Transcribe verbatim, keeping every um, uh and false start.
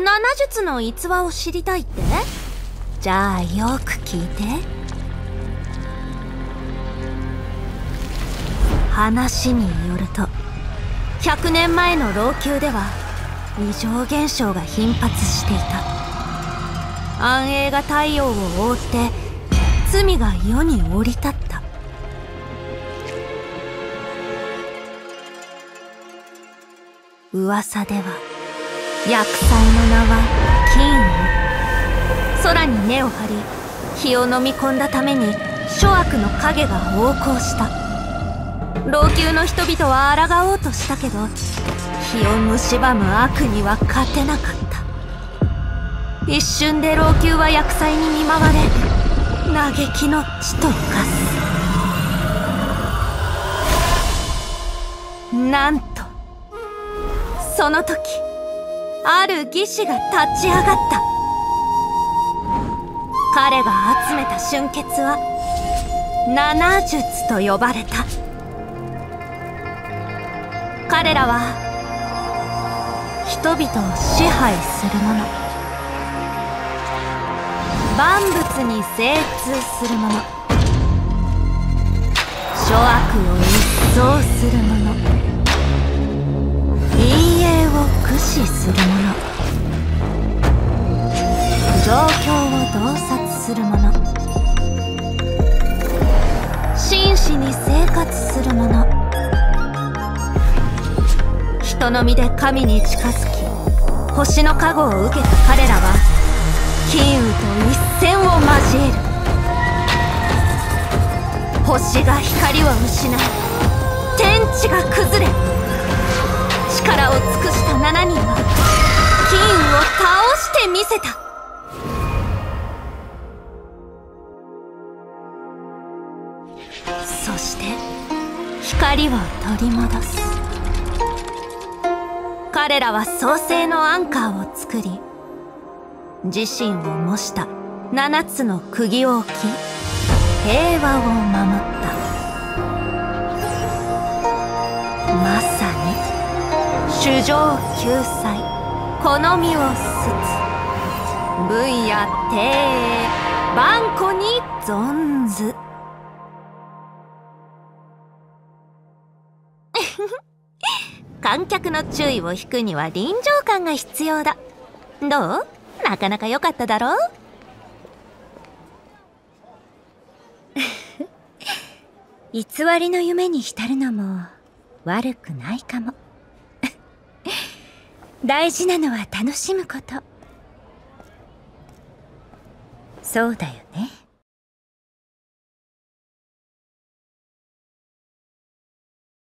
七術の逸話を知りたいって？じゃあよく聞いて。話によると、ひゃくねんまえの老朽では異常現象が頻発していた。暗影が太陽を覆って罪が世に降り立った。噂では厄災の名は金雲。空に根を張り火を飲み込んだために諸悪の影が横行した。老朽の人々は抗おうとしたけど、火を蝕む悪には勝てなかった。一瞬で老朽は厄災に見舞われ嘆きの地と化す。なんとその時、ある義士が立ち上がった。彼が集めた俊傑は七術と呼ばれた。彼らは人々を支配する者、万物に精通する者、諸悪を一掃する者、陰影を駆使する者、状況を洞察する者、真摯に生活する者、人の身で神に近づき星の加護を受けた彼らは金雨と一戦を交える。星が光を失い天地が崩れ、力を尽くした七人は金雨を倒してみせた。そして光を取り戻す。彼らは創世のアンカーを作り、自身を模した七つの釘を置き平和を守った。まさに主情救済、好みをすつ、文や庭営万古に存ず。観客の注意を引くには臨場感が必要だ。どう？なかなか良かっただろう？ 偽りの夢に浸るのも悪くないかも。大事なのは楽しむこと。そうだよね。